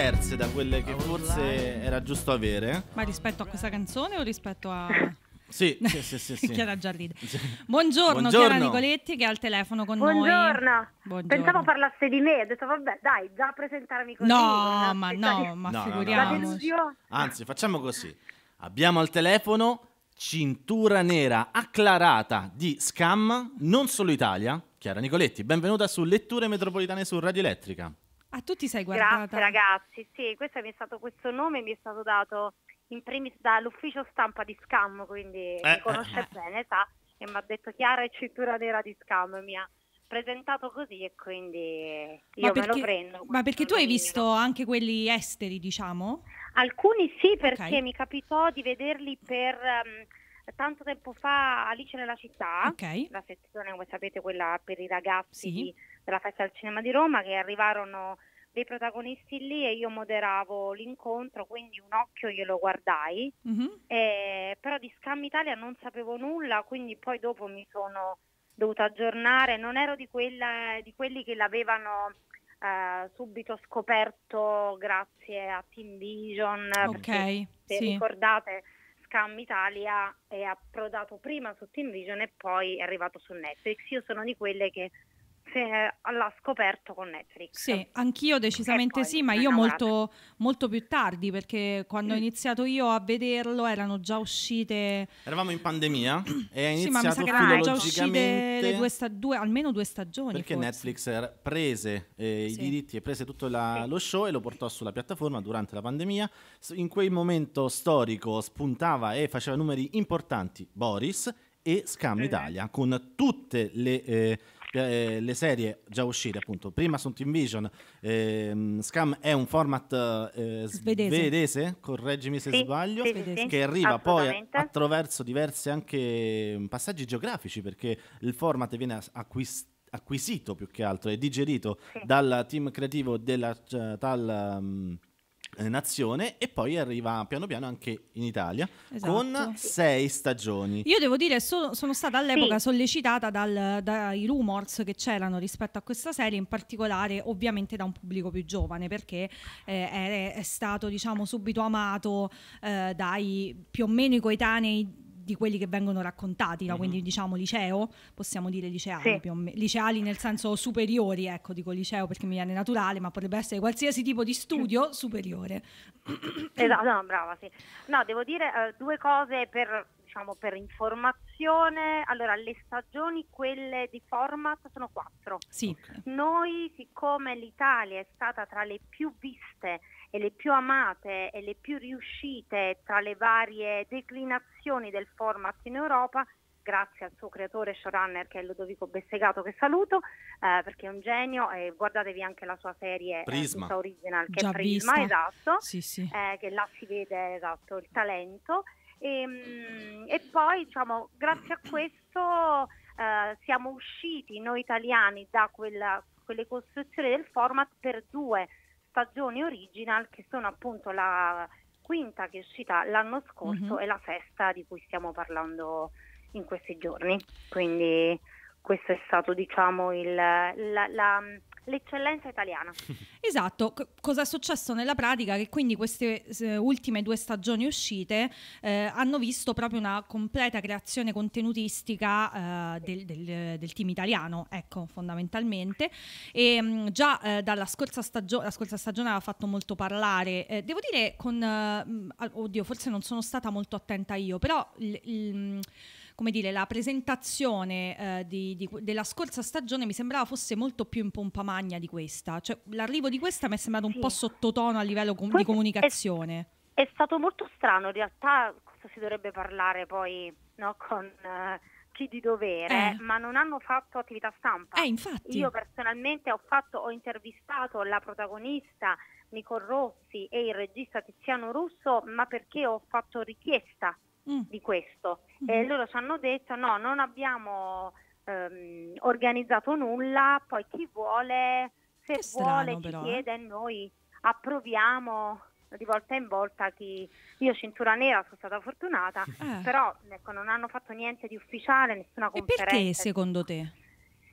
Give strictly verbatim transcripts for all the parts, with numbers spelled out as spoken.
diverse da quelle che forse era giusto avere. Ma rispetto a questa canzone o rispetto a... Sì, sì, sì, sì, sì. Chiara già ride. Buongiorno, Buongiorno. Chiara Nicoletti che è al telefono con Buongiorno. noi. Buongiorno. Pensavo parlasse di me, ho detto vabbè dai, già presentarmi così. No, ma no, ma No, no, no, figuriamoci. La delusione. Anzi, facciamo così. Abbiamo al telefono cintura nera acclarata di Scam, non solo Italia. Chiara Nicoletti, benvenuta su Letture Metropolitane su Radio Elettrica. Ah, tu ti sei guardata? Grazie ragazzi, sì, questo mi è stato questo nome mi è stato dato in primis dall'ufficio stampa di Scam, quindi Eh, mi conosce eh. bene, sa, e mi ha detto Chiara è cintura nera di Scam, mi ha presentato così e quindi io Ma me lo perché, prendo. ma perché tu hai dominio. visto anche quelli esteri, diciamo? Alcuni sì, perché Ok. mi capitò di vederli per ehm, tanto tempo fa Alice nella città, Ok. la sezione, come sapete, quella per i ragazzi Sì. di- della Festa del Cinema di Roma, che arrivarono dei protagonisti lì e io moderavo l'incontro, quindi un occhio glielo guardai, Mhm. eh, però di Scam Italia non sapevo nulla, quindi poi dopo mi sono dovuta aggiornare, non ero di, quella, di quelli che l'avevano eh, subito scoperto grazie a Team Vision, perché Ok, se sì. ricordate Scam Italia è approdato prima su Team Vision e poi è arrivato su Netflix. Io sono di quelle che se, l'ha scoperto con Netflix. Sì, anch'io decisamente E poi sì, mi ma sono io innamorata. molto, molto più tardi, perché quando ho iniziato io a vederlo erano già uscite... Eravamo in pandemia e è Sì, ma mi sa iniziato che erano già uscite filologicamente le due sta- due, almeno due stagioni. perché forse. Netflix era- prese eh, i Sì. diritti e prese tutto la- Sì. lo show e lo portò sulla piattaforma durante la pandemia. S- In quel momento storico spuntava e faceva numeri importanti Boris e Scam Mhm. Italia, con tutte le, eh, eh, le serie già uscite, appunto. Prima su Team Vision, ehm, Scam è un format eh, Svedese. svedese, correggimi se Sì, sbaglio, sì, Svedese. sì, sì, che arriva poi a- assolutamente. attraverso diversi anche mm, passaggi geografici, perché il format viene as- acquis- acquisito più che altro e digerito Sì. dal team creativo della eh, tal mm, eh, nazione e poi arriva piano piano anche in Italia Esatto. con sei stagioni. Io devo dire, so- sono stata all'epoca Sì. sollecitata dal- dai rumors che c'erano rispetto a questa serie, in particolare ovviamente da un pubblico più giovane, perché eh, è, è stato, diciamo, subito amato eh, dai più o meno i coetanei di quelli che vengono raccontati, no? Mhm. Quindi diciamo liceo, possiamo dire liceali, Sì. più o meno. Liceali nel senso superiori, ecco, dico liceo perché mi viene naturale, ma potrebbe essere qualsiasi tipo di studio superiore. Esatto, no, brava, sì. No, devo dire eh, due cose per, diciamo, per informazione. Allora, le stagioni, quelle di format, sono quattro. Sì. Noi, siccome l'Italia è stata tra le più viste e le più amate e le più riuscite tra le varie declinazioni del format in Europa, grazie al suo creatore showrunner che è Ludovico Bessegato, che saluto, eh, perché è un genio, e guardatevi anche la sua serie eh, Prisma. tutta original, che Già è Prisma, vista. esatto, Sì, sì. eh, che là si vede esatto il talento. E, mm, e poi diciamo grazie a questo eh, siamo usciti noi italiani da quella, quelle costruzioni del format per due stagioni original, che sono appunto la quinta che è uscita l'anno scorso Mhm. e la sesta di cui stiamo parlando in questi giorni. Quindi questo è stato diciamo il, la, la- l'eccellenza italiana. Esatto, C- cosa è successo nella pratica? Che quindi queste eh, ultime due stagioni uscite eh, hanno visto proprio una completa creazione contenutistica eh, del, del- del team italiano, ecco, fondamentalmente. E mh, già eh, dalla scorsa stagione, la scorsa stagione aveva fatto molto parlare. Eh, devo dire con, eh, mh, ah, oddio, forse non sono stata molto attenta io, però il- il, mh, come dire, la presentazione eh, di- di- della scorsa stagione mi sembrava fosse molto più in pompa magna di questa. Cioè, l'arrivo di questa mi è sembrato un Sì. po' sottotono a livello com- di Questo è- comunicazione. È stato molto strano, in realtà questo si dovrebbe parlare poi no, con eh, chi di dovere, Eh. ma non hanno fatto attività stampa. Eh, infatti. Io personalmente ho, fatto, ho intervistato la protagonista Nicole Rossi e il regista Tiziano Russo, ma perché ho fatto richiesta Mm. di questo. Mhm. E loro ci hanno detto no, non abbiamo ehm, organizzato nulla, poi chi vuole, se Che strano, vuole ci però, eh. chiede e noi approviamo di volta in volta. Chi... Io cintura nera sono stata fortunata, Eh. però ecco, non hanno fatto niente di ufficiale, nessuna E conferenza. perché secondo te?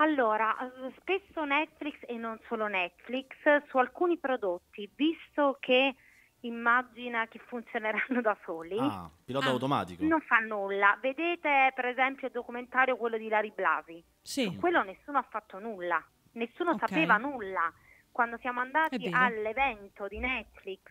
Allora, eh, spesso Netflix e non solo Netflix, su alcuni prodotti, visto che immagina che funzioneranno da soli, Ah, pilota Ah. automatico. non fa nulla. Vedete per esempio il documentario, quello di Larry Blasi, Sì, su quello nessuno ha fatto nulla, nessuno Ok. sapeva nulla. Quando siamo È andati vero. all'evento di Netflix,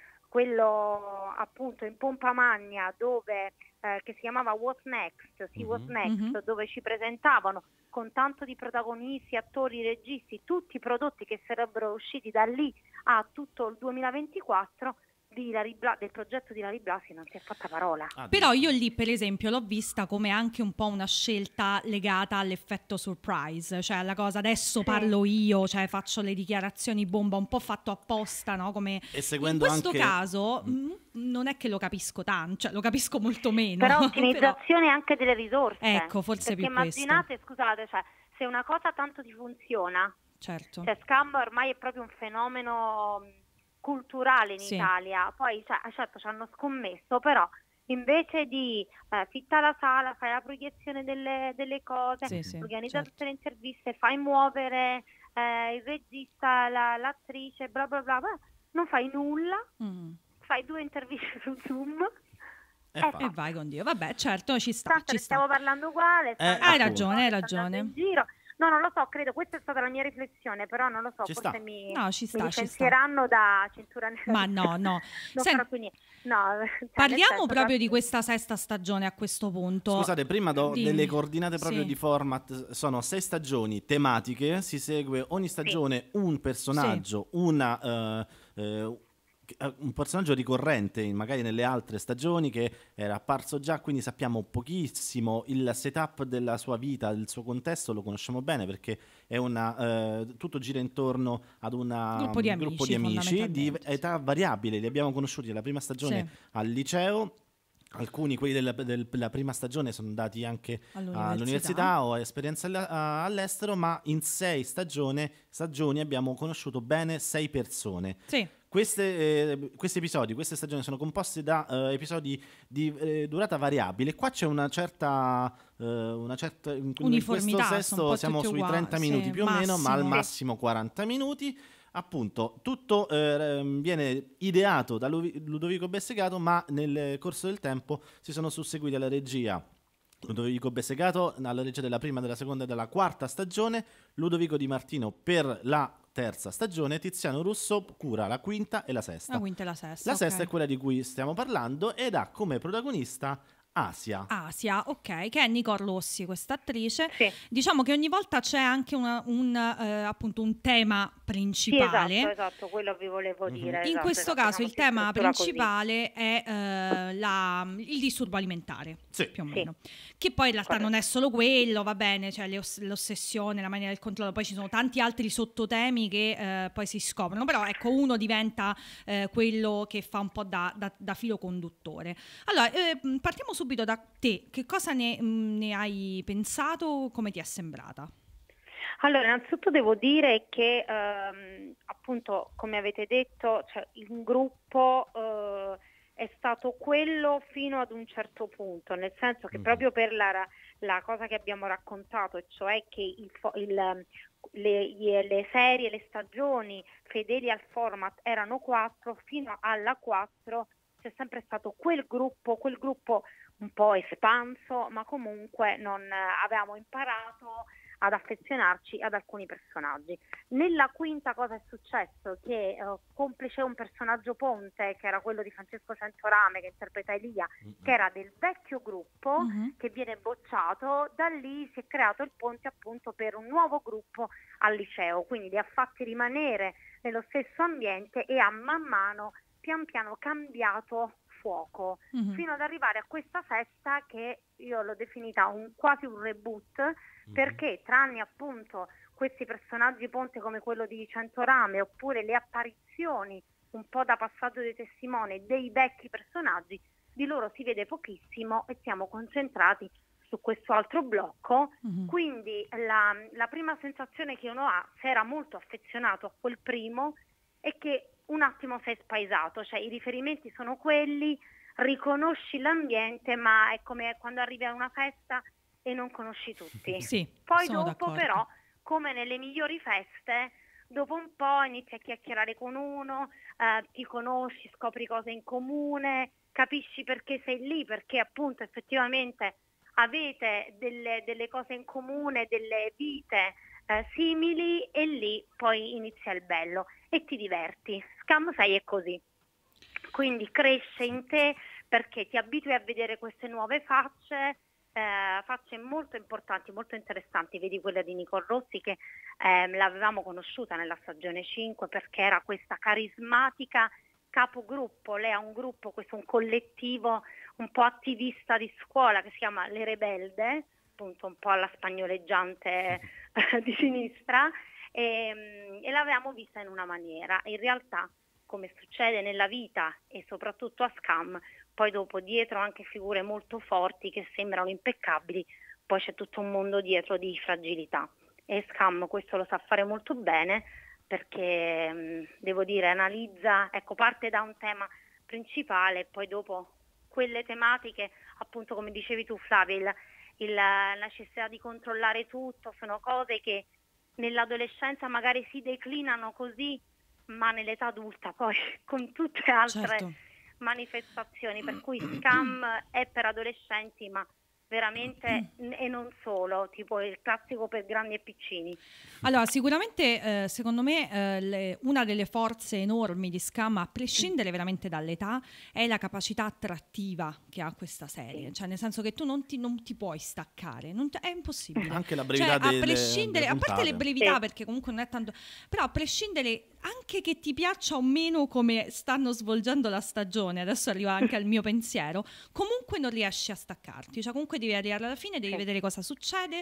quello appunto in pompa magna, dove eh, che si chiamava What's Next, sì, What's Mhm. Next, Mhm. dove ci presentavano con tanto di protagonisti, attori, registi, tutti i prodotti che sarebbero usciti da lì a tutto il duemilaventiquattro, di Larry Bla- del progetto di Larry Blasi non si è fatta parola. Ah, Però addirittura. io lì, per esempio, l'ho vista come anche un po' una scelta legata all'effetto surprise, cioè alla cosa adesso Sì. parlo io, cioè faccio le dichiarazioni bomba, un po' fatto apposta, no? Come E in seguendo questo anche... caso Mm. mh, non è che lo capisco tanto, cioè lo capisco molto meno. Però però- ottimizzazione anche delle risorse. Ecco, forse perché più questo. immaginate, scusate, cioè, se una cosa tanto ti funziona, Certo. cioè Scam ormai è proprio un fenomeno mh, culturale in Sì. Italia, poi cioè, certo ci hanno scommesso, però invece di eh, fitta la sala, fai la proiezione delle, delle cose, Sì, sì, organizza certo. tutte le interviste, fai muovere eh, il regista, la- l'attrice, bla bla bla, bla, non fai nulla, Mm. fai due interviste su Zoom E e fa. E vai con Dio. Vabbè, certo, ci sta, tanto ci ne stiamo sta. parlando uguale, sta Eh, andando Hai in ragione, giro, hai sta ragione. andando in giro. No, non lo so, credo, questa è stata la mia riflessione, però non lo so, Ci forse sta. mi, No, ci mi sta, ci sta. licenzieranno da cintura nera. Ma no, no. Non Sen- farò più niente. No, cioè, nel Parliamo senso, proprio di però- questa sesta stagione a questo punto. Scusate, prima do Dimmi. delle coordinate proprio Sì. di format. Sono sei stagioni tematiche, si segue ogni stagione un personaggio, una, eh, eh, un personaggio ricorrente in- magari nelle altre stagioni che era apparso già, quindi sappiamo pochissimo il setup della sua vita, il suo contesto lo conosciamo bene perché è una, eh, tutto gira intorno ad una- Gruppo di un gruppo di amici, amici di fondamentalmente, età variabile. Li abbiamo conosciuti nella prima stagione al liceo. Alcuni, quelli della, del- della prima stagione, sono andati anche All'università. all'università o a esperienze all- a- all'estero, ma in sei stagione- stagioni abbiamo conosciuto bene sei persone. Sì. Queste, eh, questi episodi, queste stagioni sono composti da eh, episodi di eh, durata variabile. Qua c'è una certa, eh, una certa in, in Uniformità, questo sono un sesto po' siamo tutti sui uguali, trenta sì, minuti più o meno, ma al massimo. massimo quaranta minuti. Appunto, tutto eh, viene ideato da Lu- Ludovico Bessegato, ma nel corso del tempo si sono susseguiti alla regia Ludovico Bessegato alla regia della prima, della seconda e della quarta stagione, Ludovico Di Martino per la terza stagione, Tiziano Russo cura la quinta e la sesta. La quinta e la sesta. La sesta ok. è quella di cui stiamo parlando ed ha come protagonista Asia. Asia, ok, che è Nicole Rossi, questa attrice. Sì. Diciamo che ogni volta c'è anche una- un, eh, appunto un tema Sì, principale. esatto, esatto, quello vi volevo Mhm. dire. In esatto, questo esatto, caso una il tema struttura così. principale è eh, la- il disturbo alimentare, Sì. più o Sì. meno. Che poi in realtà Corretto. non è solo quello, va bene, cioè le oss- l'ossessione, la maniera del controllo, poi ci sono tanti altri sottotemi che eh, poi si scoprono, però ecco uno diventa eh, quello che fa un po' da, da- da filo conduttore. Allora, eh, partiamo subito da te, che cosa ne, mh, ne hai pensato, come ti è sembrata? Allora, innanzitutto devo dire che ehm, appunto, come avete detto, cioè, il gruppo eh, è stato quello fino ad un certo punto, nel senso che Mhm. proprio per la, la cosa che abbiamo raccontato, e cioè che il, fo- il- le, gli- le serie, le stagioni fedeli al format erano quattro, fino alla quattro c'è sempre stato quel gruppo, quel gruppo un po' espanso, ma comunque non eh, avevamo imparato ad affezionarci ad alcuni personaggi. Nella quinta cosa è successo? Che eh, complice un personaggio ponte, che era quello di Francesco Centorame, che interpreta Elia, che era del vecchio gruppo, Mhm. che viene bocciato, da lì si è creato il ponte appunto per un nuovo gruppo al liceo, quindi li ha fatti rimanere nello stesso ambiente e ha man mano pian piano cambiato fuoco, Mhm. fino ad arrivare a questa sesta che io l'ho definita un, quasi un reboot, perché tranne appunto questi personaggi ponte come quello di Centorame oppure le apparizioni un po' da passaggio dei testimoni dei vecchi personaggi, di loro si vede pochissimo e siamo concentrati su questo altro blocco. Mhm. Quindi la, la prima sensazione che uno ha, se era molto affezionato a quel primo, è che un attimo sei spaesato, cioè i riferimenti sono quelli, riconosci l'ambiente, ma è come quando arrivi a una festa e non conosci tutti. Sì, Poi sono dopo d'accordo. però come nelle migliori feste, dopo un po' inizi a chiacchierare con uno, eh, ti conosci, scopri cose in comune, capisci perché sei lì, perché appunto effettivamente avete delle, delle cose in comune, delle vite eh, simili, e lì poi inizia il bello e ti diverti. Scam sei è così, quindi cresce in te perché ti abitui a vedere queste nuove facce, eh, facce molto importanti, molto interessanti. Vedi quella di Nicole Rossi, che eh, l'avevamo conosciuta nella stagione cinque perché era questa carismatica capogruppo. Lei ha un gruppo, questo un collettivo un po' attivista di scuola che si chiama Le Rebelde, appunto un po' alla spagnoleggiante di sinistra, e, e l'avevamo vista in una maniera. In realtà, come succede nella vita e soprattutto a Scam, poi dopo dietro anche figure molto forti che sembrano impeccabili, poi c'è tutto un mondo dietro di fragilità, e Scam questo lo sa fare molto bene, perché mh, devo dire analizza, ecco, parte da un tema principale e poi dopo quelle tematiche, appunto come dicevi tu Flavia, il, il, la necessità di controllare tutto, sono cose che nell'adolescenza magari si declinano così, ma nell'età adulta poi con tutte altre Certo. manifestazioni, per cui Scam è per adolescenti, ma veramente e non solo, tipo il classico per grandi e piccini. Allora, sicuramente eh, secondo me eh, le- una delle forze enormi di Scam, a prescindere veramente dall'età, è la capacità attrattiva che ha questa serie. Sì. Cioè, nel senso che tu non ti, non ti puoi staccare, non ti- è impossibile. Anche la Cioè, brevità a delle, prescindere, delle a parte le puntate. brevità, Sì. perché comunque non è tanto, però a prescindere anche che ti piaccia o meno come stanno svolgendo la stagione, adesso arriva anche al mio pensiero, comunque non riesci a staccarti, cioè comunque devi arrivare alla fine, devi Sì. vedere cosa succede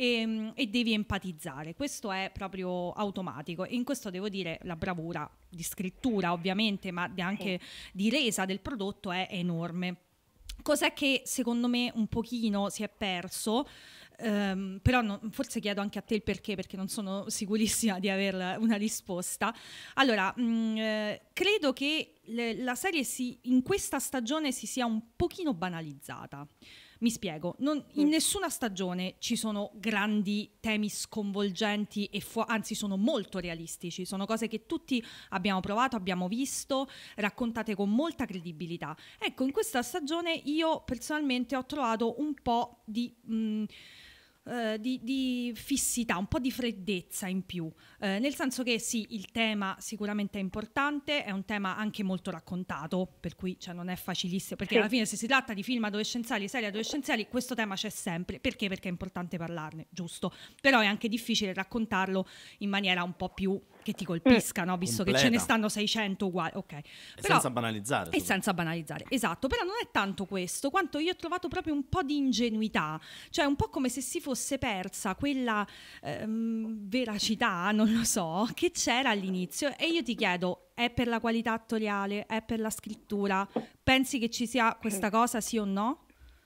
e, e devi empatizzare. Questo è proprio automatico, e in questo devo dire la bravura di scrittura ovviamente, ma di- anche di resa del prodotto è enorme. Cos'è che secondo me un pochino si è perso? Ehm, però no- forse chiedo anche a te il perché, perché non sono sicurissima di aver una risposta. Allora, mh, eh, credo che le- la serie si, in questa stagione si sia un pochino banalizzata. Mi spiego, non- in Mm. nessuna stagione ci sono grandi temi sconvolgenti e fu- anzi sono molto realistici, sono cose che tutti abbiamo provato, abbiamo visto, raccontate con molta credibilità. Ecco, in questa stagione io personalmente ho trovato un po' di... mh, eh, di, di fissità, un po' di freddezza in più, eh, nel senso che sì, il tema sicuramente è importante, è un tema anche molto raccontato, per cui cioè, non è facilissimo, perché Sì. alla fine se si tratta di film adolescenziali, serie adolescenziali, questo tema c'è sempre, perché? Perché è importante parlarne, giusto? Però è anche difficile raccontarlo in maniera un po' più che ti colpisca, no? Visto che ce ne Completa. stanno seicento uguali, ok. E Però- senza banalizzare. e soprattutto. senza banalizzare, esatto, però non è tanto questo, quanto io ho trovato proprio un po' di ingenuità, cioè un po' come se si fosse persa quella ehm, veracità, non lo so, che c'era all'inizio. E io ti chiedo, è per la qualità attoriale, è per la scrittura? Pensi che ci sia questa cosa, sì o no?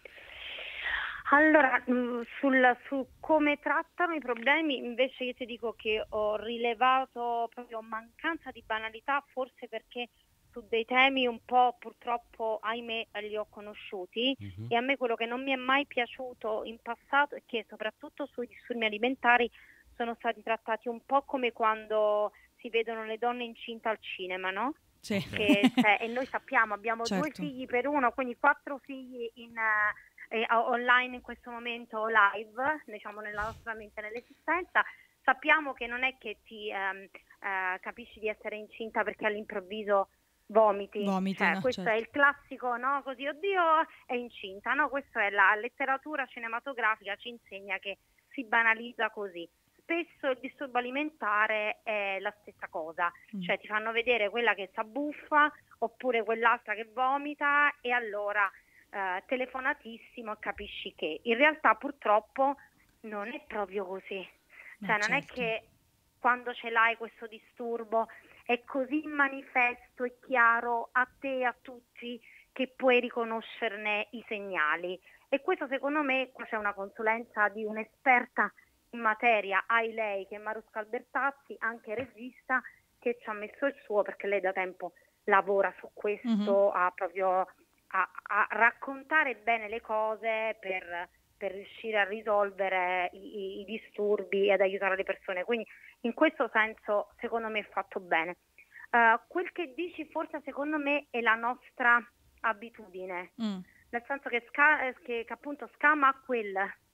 Allora, mh, sul, su come trattano i problemi, invece io ti dico che ho rilevato proprio mancanza di banalità, forse perché su dei temi un po' purtroppo, ahimè, li ho conosciuti, Mhm. e a me quello che non mi è mai piaciuto in passato è che soprattutto sui disturbi alimentari sono stati trattati un po' come quando si vedono le donne incinte al cinema, no? Sì. Che, cioè, e noi sappiamo, abbiamo due Certo. figli per uno, quindi quattro figli in, eh, eh, online in questo momento live, diciamo nella nostra mente, nell'esistenza. Sappiamo che non è che ti ehm, eh, capisci di essere incinta perché all'improvviso vomiti, Vomiti, cioè, no? questo Certo. è il classico, no? Così, oddio, è incinta, no? Questo è la letteratura cinematografica, ci insegna che si banalizza così. Spesso il disturbo alimentare è la stessa cosa, Mm. cioè ti fanno vedere quella che s'abbuffa oppure quell'altra che vomita, e allora eh, telefonatissimo e capisci che in realtà purtroppo non è proprio così, No, cioè non è certo. che quando ce l'hai questo disturbo è così manifesto e chiaro a te e a tutti che puoi riconoscerne i segnali. E questo secondo me, qua c'è una consulenza di un'esperta in materia, ai lei, che è Marusca Albertazzi, anche regista, che ci ha messo il suo, perché lei da tempo lavora su questo, Mhm. a proprio a, a raccontare bene le cose per per riuscire a risolvere i, i disturbi e ad aiutare le persone. Quindi in questo senso secondo me è fatto bene. Uh, quel che dici forse secondo me è la nostra abitudine, mm. nel senso che, Sca- che, che appunto Scam ha quel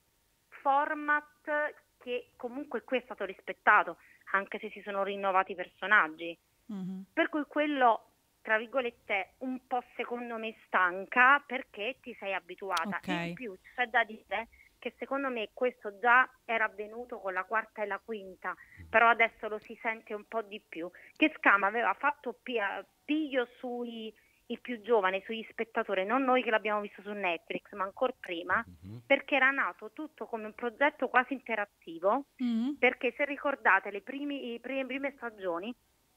format che comunque qui è stato rispettato, anche se si sono rinnovati i personaggi, mm-hmm. per cui quello, tra virgolette, un po' secondo me stanca, perché ti sei abituata. Okay. In più c'è da dire che secondo me questo già era avvenuto con la quarta e la quinta, però adesso lo si sente un po' di più, che Scam aveva fatto piglio sui i più giovani, sugli spettatori, non noi che l'abbiamo visto su Netflix, ma ancora prima, mm-hmm. perché era nato tutto come un progetto quasi interattivo, mm-hmm. perché se ricordate le primi, i prime, prime stagioni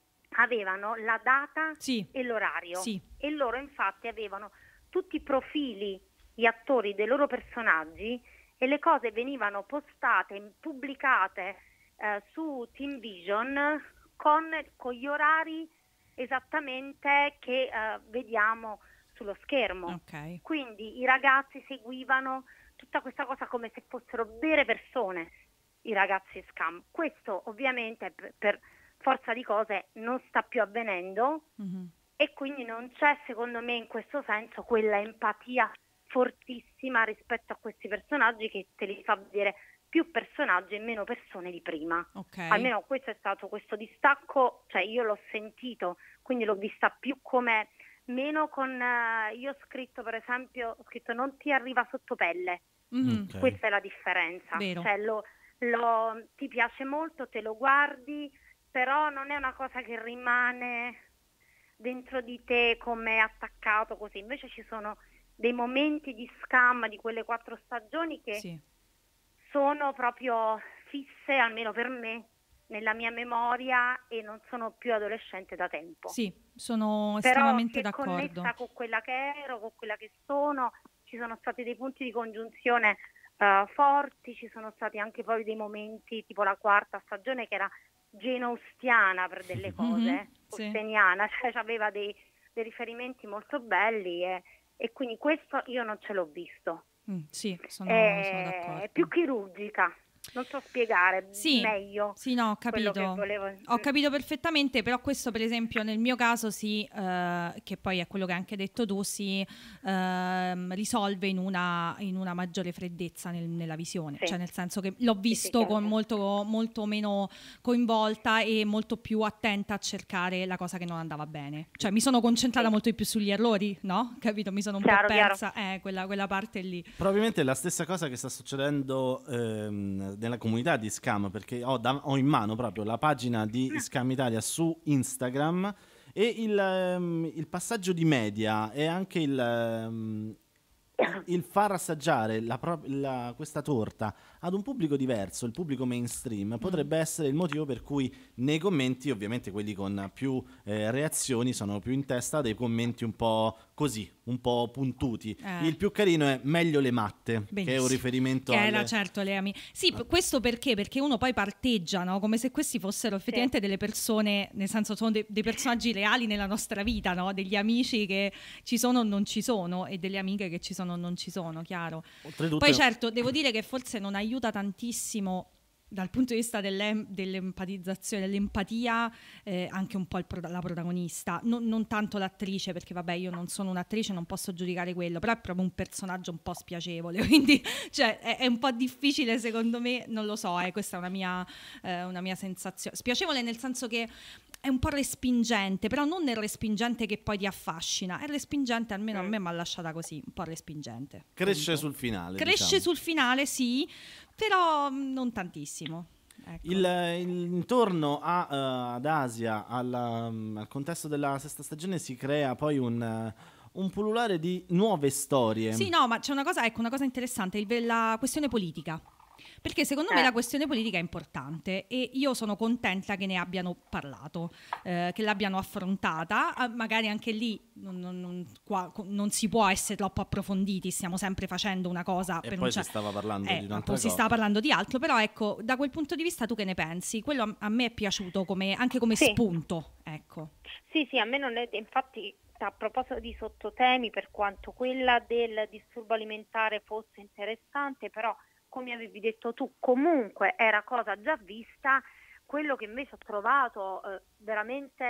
avevano la data sì. e l'orario, sì. e loro infatti avevano tutti i profili, gli attori dei loro personaggi, e le cose venivano postate, pubblicate eh, su Team Vision con, con gli orari esattamente che uh, vediamo sullo schermo. Okay. Quindi i ragazzi seguivano tutta questa cosa come se fossero vere persone, i ragazzi Scam. Questo ovviamente per, per forza di cose non sta più avvenendo, mm-hmm. e quindi non c'è secondo me in questo senso quella empatia fortissima rispetto a questi personaggi che te li fa vedere più personaggi e meno persone di prima. Okay. Almeno questo è stato questo distacco, cioè io l'ho sentito, quindi l'ho vista più come meno con uh, io ho scritto per esempio, ho scritto non ti arriva sotto pelle. Mm-hmm. Okay. Questa è la differenza. Vero. Cioè lo, lo ti piace molto, te lo guardi, però non è una cosa che rimane dentro di te come attaccato così. Invece ci sono dei momenti di Scam di quelle quattro stagioni che sì. sono proprio fisse, almeno per me, nella mia memoria, e non sono più adolescente da tempo. Sì, sono estremamente Però d'accordo. Però connessa con quella che ero, con quella che sono, ci sono stati dei punti di congiunzione uh, forti, ci sono stati anche poi dei momenti, tipo la quarta stagione, che era genaustiana per delle cose, mm-hmm, austeniana, sì. Cioè aveva dei, dei riferimenti molto belli, e, e quindi questo io non ce l'ho visto. Mm, sì, sono, è, sono d'accordo. È più chirurgica, non so spiegare sì, meglio. Sì, no, ho capito. Che volevo... Ho capito perfettamente, però questo per esempio nel mio caso si, eh, che poi è quello che hai anche detto tu, si eh, risolve in una, in una maggiore freddezza nel, nella visione, sì. Cioè nel senso che l'ho visto sì, sì, con molto, molto meno coinvolta e molto più attenta a cercare la cosa che non andava bene. Cioè mi sono concentrata sì. molto di più sugli errori, no? Capito? Mi sono un chiaro, po' persa eh, quella, quella parte lì. Probabilmente è la stessa cosa che sta succedendo ehm, nella comunità di Scam, perché ho, da, ho in mano proprio la pagina di Scam Italia su Instagram, e il, um, il passaggio di media e anche il, um, il far assaggiare la pro- la, questa torta ad un pubblico diverso, il pubblico mainstream, potrebbe mm. essere il motivo per cui nei commenti, ovviamente quelli con più eh, reazioni, sono più in testa dei commenti un po' così, un po' puntuti. Eh. Il più carino è meglio le matte, benissimo, che è un riferimento che alle... era certo le amiche. Sì, ah. questo perché? Perché uno poi parteggia, no? Come se questi fossero effettivamente sì. delle persone, nel senso sono de- dei personaggi reali nella nostra vita, no? Degli amici che ci sono o non ci sono, e delle amiche che ci sono o non ci sono, chiaro. Oltretutto... Poi certo, devo dire che forse non aiuta tantissimo dal punto di vista dell'em- dell'empatizzazione, dell'empatia, eh, anche un po' il pro- la protagonista, non, non tanto l'attrice, perché vabbè io non sono un'attrice, non posso giudicare quello, però è proprio un personaggio un po' spiacevole, quindi cioè, è, è un po' difficile secondo me, non lo so, eh, questa è una mia, eh, una mia sensazione, spiacevole nel senso che è un po' respingente, però non nel respingente che poi ti affascina, è respingente, almeno mm. a me mi ha lasciata così, un po' respingente. Cresce appunto. sul finale. Cresce diciamo. sul finale, sì, però non tantissimo. Ecco. Il, il, intorno a, uh, ad Asia, alla, um, al contesto della sesta stagione, si crea poi un... Uh, un pullulare di nuove storie. Sì, no, ma c'è una cosa, ecco, una cosa interessante, il, la questione politica. Perché secondo eh. me la questione politica è importante, e io sono contenta che ne abbiano parlato, eh, che l'abbiano affrontata. Magari anche lì non, non, non, qua, non si può essere troppo approfonditi, stiamo sempre facendo una cosa. E per poi un si stava parlando eh, di un'altra cosa. Si stava parlando di altro, però ecco, da quel punto di vista tu che ne pensi? Quello a me è piaciuto come, anche come sì. spunto, ecco. Sì, sì, a me non è, infatti a proposito di sottotemi, per quanto quella del disturbo alimentare fosse interessante, però come avevi detto tu comunque era cosa già vista. Quello che invece ho trovato eh, veramente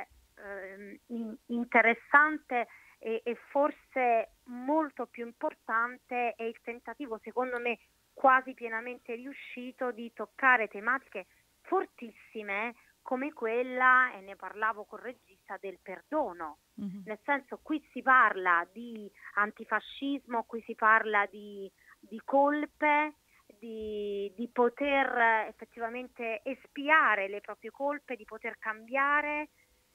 eh, in- interessante e, e forse molto più importante è il tentativo, secondo me quasi pienamente riuscito, di toccare tematiche fortissime come quella, e ne parlavo col regista, del perdono. Mm-hmm. Nel senso, qui si parla di antifascismo, qui si parla di, di colpe, di, di poter effettivamente espiare le proprie colpe, di poter cambiare.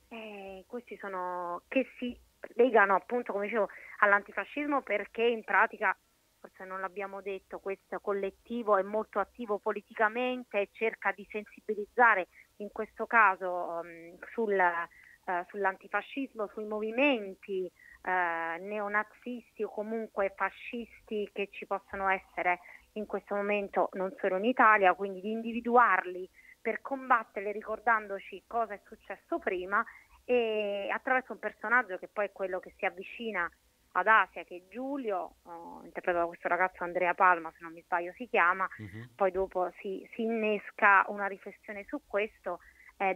Eh, questi sono che si legano appunto, come dicevo, all'antifascismo, perché in pratica, forse non l'abbiamo detto, questo collettivo è molto attivo politicamente e cerca di sensibilizzare in questo caso um, sul, uh, sull'antifascismo, sui movimenti uh, neonazisti o comunque fascisti che ci possono essere in questo momento non solo in Italia, quindi di individuarli per combatterli ricordandoci cosa è successo prima, e attraverso un personaggio che poi è quello che si avvicina ad Asia, che è Giulio, oh, interpretato da questo ragazzo Andrea Palma, se non mi sbaglio si chiama. Uh-huh. Poi dopo si, si innesca una riflessione su questo, ed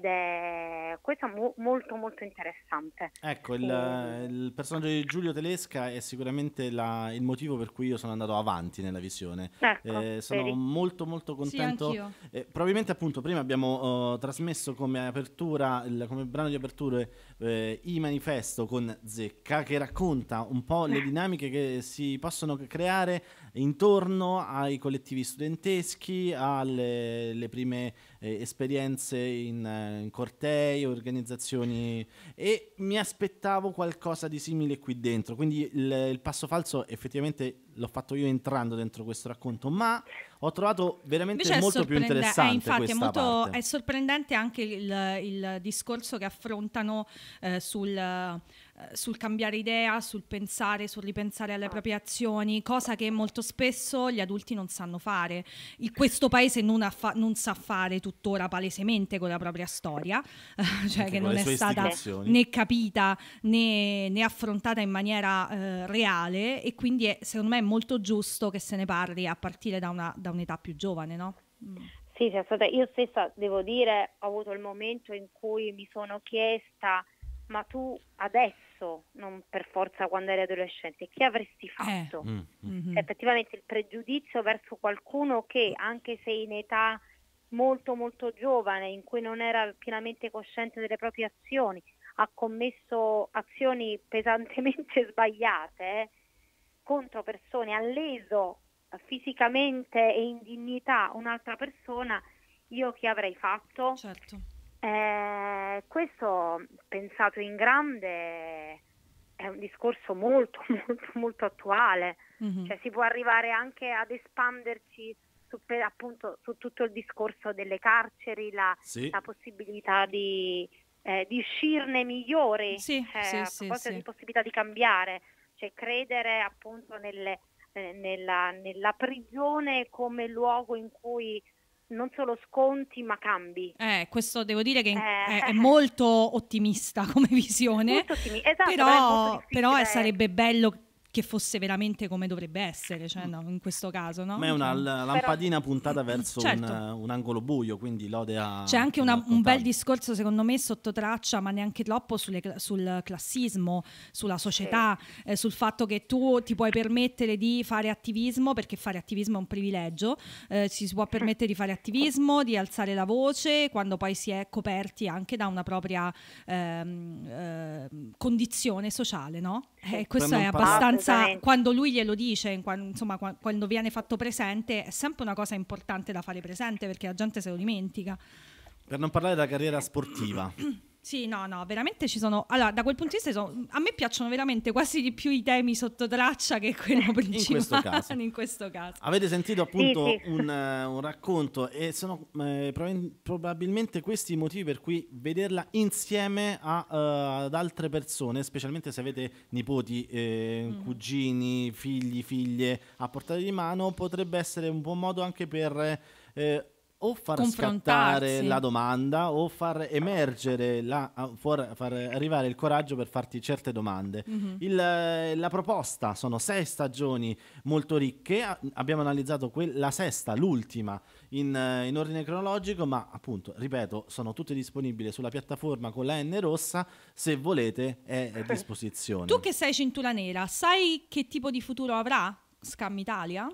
è questo mo- molto molto interessante. Ecco, il, e... il personaggio di Giulio Telesca è sicuramente la, il motivo per cui io sono andato avanti nella visione. Ecco, eh, sono vedi? molto molto contento. Sì, eh, probabilmente appunto prima abbiamo uh, trasmesso come apertura, il, come brano di apertura eh, I Manifesto con Zecca, che racconta un po' le dinamiche che si possono creare intorno ai collettivi studenteschi, alle le prime eh, esperienze in in cortei, organizzazioni, e mi aspettavo qualcosa di simile qui dentro, quindi il, il passo falso effettivamente l'ho fatto io entrando dentro questo racconto, ma ho trovato veramente Invece molto più interessante. Eh, infatti questa è, molto, parte. È sorprendente anche il, il discorso che affrontano eh, sul, eh, sul cambiare idea, sul pensare, sul ripensare alle proprie azioni, cosa che molto spesso gli adulti non sanno fare. Il, questo paese non, affa- non sa fare tuttora palesemente con la propria storia, cioè anche che non è stata né capita né, né affrontata in maniera eh, reale, e quindi è, secondo me è molto giusto che se ne parli a partire da, una, da un'età più giovane, no? Mm. Sì, io stessa devo dire, ho avuto il momento in cui mi sono chiesta: ma tu adesso, non per forza quando eri adolescente, che avresti fatto? Eh. Mm-hmm. Effettivamente il pregiudizio verso qualcuno che, anche se in età molto molto giovane, in cui non era pienamente cosciente delle proprie azioni, ha commesso azioni pesantemente sbagliate eh, contro persone, ha leso fisicamente e in dignità un'altra persona, io che avrei fatto? Certo. Eh, questo, pensato in grande, è un discorso molto molto molto attuale. Mm-hmm. Cioè si può arrivare anche ad espanderci su, per, appunto, su tutto il discorso delle carceri, la, sì. la possibilità di, eh, di uscirne migliori, sì, eh, sì, a sì, proposito sì. di possibilità di cambiare, cioè credere appunto nelle, eh, nella, nella prigione come luogo in cui non solo sconti ma cambi. Eh, questo devo dire che eh. è, è molto ottimista come visione, molto ottimi- esatto, però, è però sarebbe bello che fosse veramente come dovrebbe essere, cioè no, in questo caso, no? Ma è una cioè, lampadina però... puntata verso certo. un, un angolo buio, quindi lode a... C'è anche una, un bel discorso secondo me sotto traccia, ma neanche troppo, sulle, sul classismo, sulla società, sì. eh, sul fatto che tu ti puoi permettere di fare attivismo, perché fare attivismo è un privilegio, eh, ci si può permettere di fare attivismo, di alzare la voce, quando poi si è coperti anche da una propria ehm, eh, condizione sociale, no? E eh, questo è abbastanza, quando lui glielo dice, quando, insomma, quando viene fatto presente, è sempre una cosa importante da fare presente, perché la gente se lo dimentica. Per non parlare della carriera sportiva. Sì, no, no, veramente ci sono... Allora, da quel punto di vista, sono, a me piacciono veramente quasi di più i temi sotto traccia che quello principale. In questo caso. In questo caso. Avete sentito appunto sì, sì. Un, uh, un racconto, e sono eh, probabilmente questi i motivi per cui vederla insieme a, uh, ad altre persone, specialmente se avete nipoti, eh, mm. cugini, figli, figlie a portata di mano, potrebbe essere un buon modo anche per... Eh, o far Confrontarsi. scattare la domanda o far emergere, la, far, far arrivare il coraggio per farti certe domande. Mhm. Il- la proposta sono sei stagioni molto ricche, a- abbiamo analizzato que- la sesta, l'ultima, in, eh, in ordine cronologico, ma appunto, ripeto, sono tutte disponibili sulla piattaforma con la N rossa, se volete è a disposizione. Tu che sei cintura nera, sai che tipo di futuro avrà Scam Italia?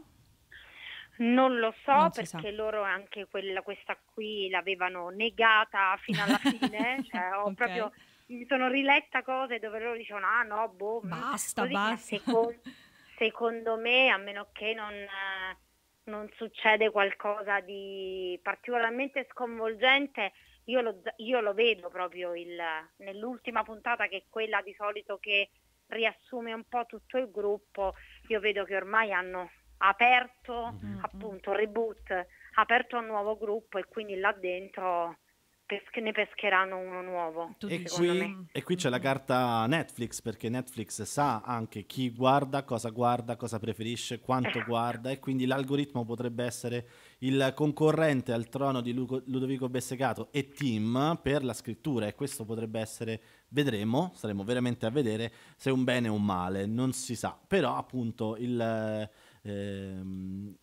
Non lo so Non si sa. perché loro anche quella, questa qui l'avevano negata fino alla fine, cioè ho Ok. proprio, mi sono riletta cose dove loro dicevano ah no, boh, mm, Basta, così, ma basta. secon- secondo me, a meno che non, eh, non succede qualcosa di particolarmente sconvolgente, io lo, io lo vedo proprio il, nell'ultima puntata, che è quella di solito che riassume un po' tutto il gruppo, io vedo che ormai hanno aperto Mhm. appunto reboot, aperto un nuovo gruppo e quindi là dentro pes- ne pescheranno uno nuovo. Tu E dici. secondo qui, me. e qui c'è la carta Netflix, perché Netflix sa anche chi guarda, cosa guarda, cosa preferisce, quanto Esatto. guarda, e quindi l'algoritmo potrebbe essere il concorrente al trono di Luco- Ludovico Bessecato e team per la scrittura, e questo potrebbe essere, vedremo, staremo veramente a vedere se è un bene o un male, non si sa, però appunto il... ehm,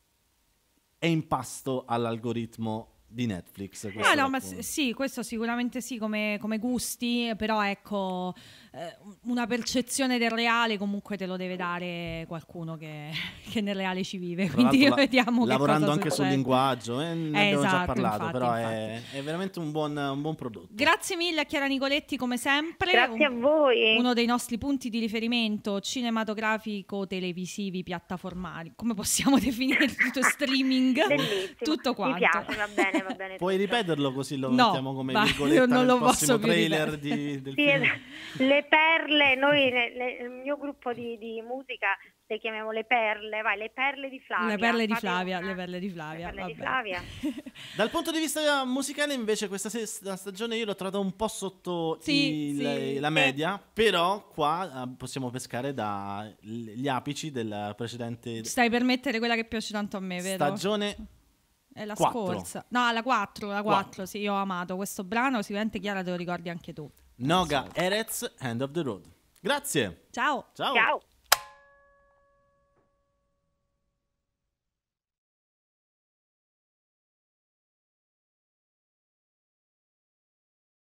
è in pasto all'algoritmo di Netflix. Ah, questo no, ma racconto. s- sì, questo sicuramente sì, come, come gusti, però ecco, eh, una percezione del reale comunque te lo deve dare qualcuno che, che nel reale ci vive, Tra quindi l'altro la- vediamo che lavorando cosa anche sul succede. linguaggio, eh, ne Eh, abbiamo già esatto, parlato, infatti, però infatti. è, è veramente un buon, un buon prodotto. Grazie mille a Chiara Nicoletti come sempre. Grazie a Un- voi. Uno dei nostri punti di riferimento cinematografico, televisivi, piattaformali, come possiamo definire tutto streaming, Bellissimo. tutto quanto. Mi piace, va bene, va bene. Puoi tutto. ripeterlo così lo No, mettiamo come va, virgoletta non nel lo prossimo posso più trailer ripetere. di- del Sì, film. es- le perle, noi le- le- il mio gruppo di, di musica le chiamiamo le perle, vai, le perle di Flavia. Le perle di Fate Flavia, una- le perle di Flavia, Le perle di vabbè. Flavia. Dal punto di vista musicale invece questa sesta stagione io l'ho trovata un po' sotto Sì, il- sì. la media, però qua eh, possiamo pescare dagli apici della precedente Stai per mettere quella che piace tanto a me, vero? stagione. È la quattro. scorsa. No, la quattro, la quattro, Quattro. sì, io ho amato questo brano, sicuramente Chiara te lo ricordi anche tu. Noga Erez, End of the Road. Grazie. Ciao. Ciao. Ciao.